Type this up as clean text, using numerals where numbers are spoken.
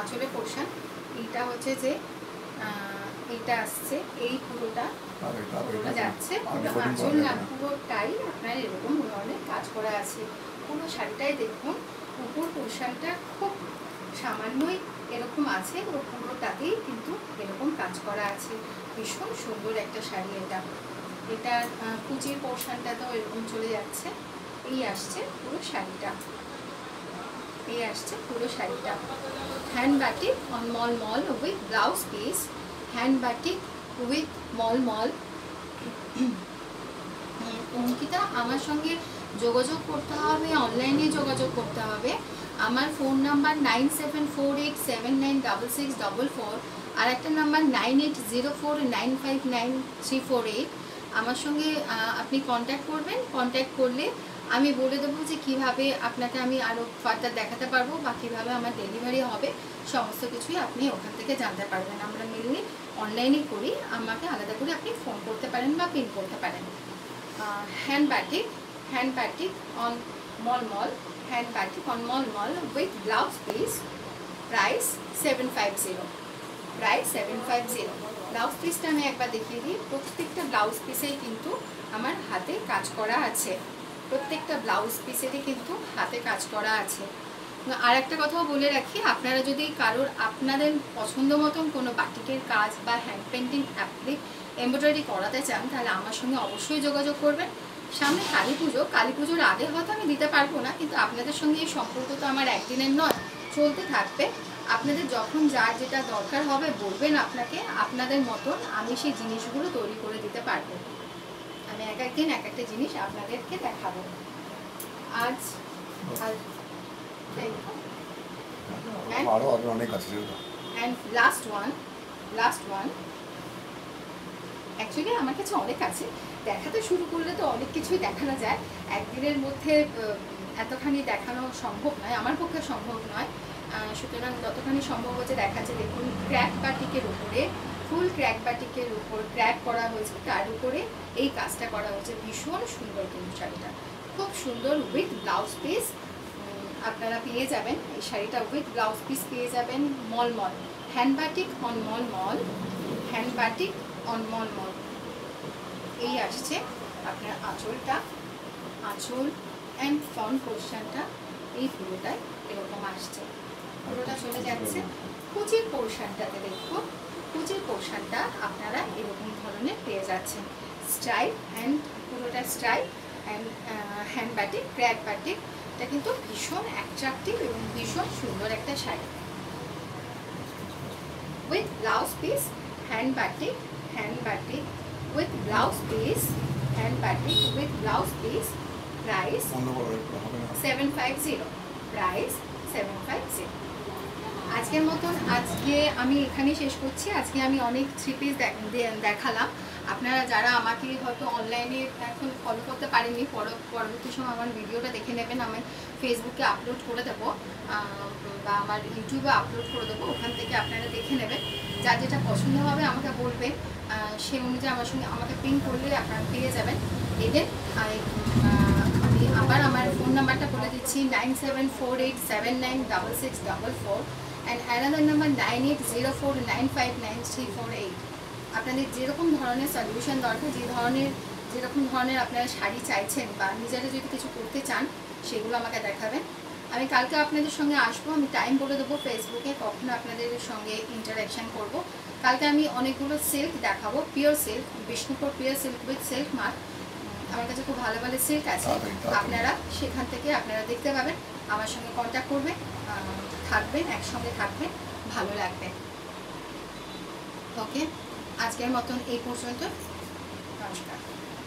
আঁচলের পোর্শন। এইটা হচ্ছে যে এইটা আসছে, এই পুরোটা যাচ্ছে, আঁচল না পুরোটাই আপনার এরকম ধরনের কাজ করা আছে। পুরো শাড়িটাই দেখুন, উপর পোর্শনটা খুব সামান্যই এরকম আছে, ও পুরোটাতেই কিন্তু এরকম কাজ করা আছে। ভীষণ সুন্দর একটা শাড়ি এটা। এটার কুচির পোর্শনটা তো এরকম চলে যাচ্ছে। এই আসছে পুরো শাড়িটা, এই আসছে পুরো শাড়িটা। Hand batik on mul mul with blouse piece, hand batik with mul mul. Ankita, আমার সঙ্গে যোগাযোগ করতে হবে, অনলাইনে যোগাযোগ করতে হবে। আমার ফোন নাম্বার 9748796644, আর একটা নাম্বার 9804959348। আমার সঙ্গে আপনি কন্ট্যাক্ট করবেন। কন্ট্যাক্ট করলে আমি বলে দেবো যে কীভাবে আপনাকে আমি আরও ফার্দার দেখাতে পারবো বা কীভাবে আমার ডেলিভারি হবে, সমস্ত কিছুই আপনি ওখান থেকে জানতে পারবেন। আমরা মেনলি অনলাইনে করি, আমাকে আলাদা করে আপনি ফোন করতে পারেন বা পিন করতে পারেন। Hand batik on mall mall, hand batik on mall mall with blouse piece, price 750, price 750। Blouse পিসটা আমি একবার দেখিয়ে দিই। প্রত্যেকটা ব্লাউজ পিসেই কিন্তু আমার হাতে কাজ করা আছে, প্রত্যেকটা ব্লাউজ পিসেরই কিন্তু হাতে কাজ করা আছে। আর একটা কথাও বলে রাখি, আপনারা যদি কারোর আপনাদের পছন্দ মতন কোনো বাটিকের কাজ বা হ্যান্ড পেন্টিং অ্যাপ্লিক এমব্রয়ডারি করাতে চান, তাহলে আমার সঙ্গে অবশ্যই যোগাযোগ করবেন। সামনে কালী পুজো, কালী পুজোর আগে হয়তো আমি দিতে পারবো না, কিন্তু আপনাদের সঙ্গে এই সম্পর্ক তো আমার একদিনের নয়, চলতে থাকবে। আপনাদের যখন যার যেটা দরকার হবে বলবেন আপনাকে, আপনাদের মতন আমি সেই জিনিসগুলো তৈরি করে দিতে পারবো। আমি এক একদিন এক একটা জিনিস আপনাদেরকে দেখাবো। আজ and last one অ্যাকচুয়ালি আমার কাছে অনেক আছে, দেখাতে শুরু করলে তো অনেক কিছুই দেখানো যায়। একদিনের মধ্যে এতখানি দেখানো সম্ভব নয়, আমার পক্ষে সম্ভব নয়, সুতরাং যতখানি সম্ভব হচ্ছে দেখাচ্ছে। দেখুন, ক্র্যাক বাটিকের উপরে, ফুল ক্র্যাক বাটিকের উপর ক্র্যাক করা হয়েছে, তার উপরে এই কাজটা করা হয়েছে। ভীষণ সুন্দর কিন্তু শাড়িটা, খুব সুন্দর, উইথ ব্লাউজ পিস আপনারা পেয়ে যাবেন। এই শাড়িটা উইথ ব্লাউজ পিস পেয়ে যাবেন। Mul mul hand batik on mul mul, hand batik on mul mul. এই আসছে আপনার আঁচলটা, আঁচল অ্যান্ড ফ্রন্ট পোর্শনটা এই পুরোটাই এরকম আসছে, পুরোটা চলে যাচ্ছে। কুচির পোর্শনটাতে দেখুন, কুচির পোর্শনটা আপনারা এরকম ধরনের পেয়ে যাচ্ছেন। স্ট্রাইপ অ্যান্ড পুরোটা stripe and hand batik, crack batik. এটা কিন্তু ভীষণ অ্যাট্রাকটিভ এবং ভীষণ সুন্দর একটা শাড়ি। With blouse piece, hand batik with blouse piece, hand batik with blouse piece, price 750, price 750। আজকের মতন আজকে আমি এখানেই শেষ করছি। আজকে আমি অনেক থ্রি পিস দেখালাম। আপনারা যারা আমাকে হয়তো অনলাইনে এখন ফলো করতে পারেননি, পরবর্তী সময় আমার ভিডিওটা দেখে নেবেন। আমি ফেসবুকে আপলোড করে দেবো বা আমার ইউটিউবে আপলোড করে দেবো, ওখান থেকে আপনারা দেখে নেবেন। যার যেটা পছন্দ হবে আমাকে বলবেন, সেই অনুযায়ী আমাকে পিন করলে আপনারা পেয়ে যাবেন। এদের আমি আবার আমার ফোন নাম্বারটা বলে দিচ্ছি, 9748796644 অ্যান্ড অ্যানাদার নাম্বার 9804959348। আপনাদের যেরকম ধরনের সলিউশন দরকার, যেরকম ধরনের আপনারা শাড়ি চাইছেন বা নিজেরা যদি কিছু করতে চান, সেগুলো আমাকে দেখাবেন। আমি কালকে আপনাদের সঙ্গে আসবো, আমি টাইম বলে দেবো ফেসবুকে, কখনো আপনাদের সঙ্গে ইন্টারাকশান করব। কালকে আমি অনেকগুলো সিল্ক দেখাবো, pure silk, Bishnupur pure silk with silk mark. আমার কাছে খুব ভালো ভালো সিল্ক আছে, আপনারা সেখান থেকে আপনারা দেখতে পাবেন। আমার সঙ্গে কন্ট্যাক্ট করবেন, থাকবেন, একসঙ্গে থাকবেন, ভালো লাগবে। ওকে, আজকের মতন এই পর্যন্ত, নমস্কার।